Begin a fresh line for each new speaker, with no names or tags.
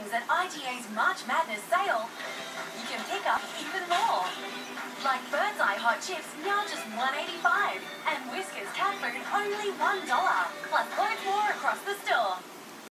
things at IGA's March Madness sale, you can pick up even more. Like Bird's Eye hot chips, now just $1.85, and Whiskas cat food only $1, plus loads more across the store.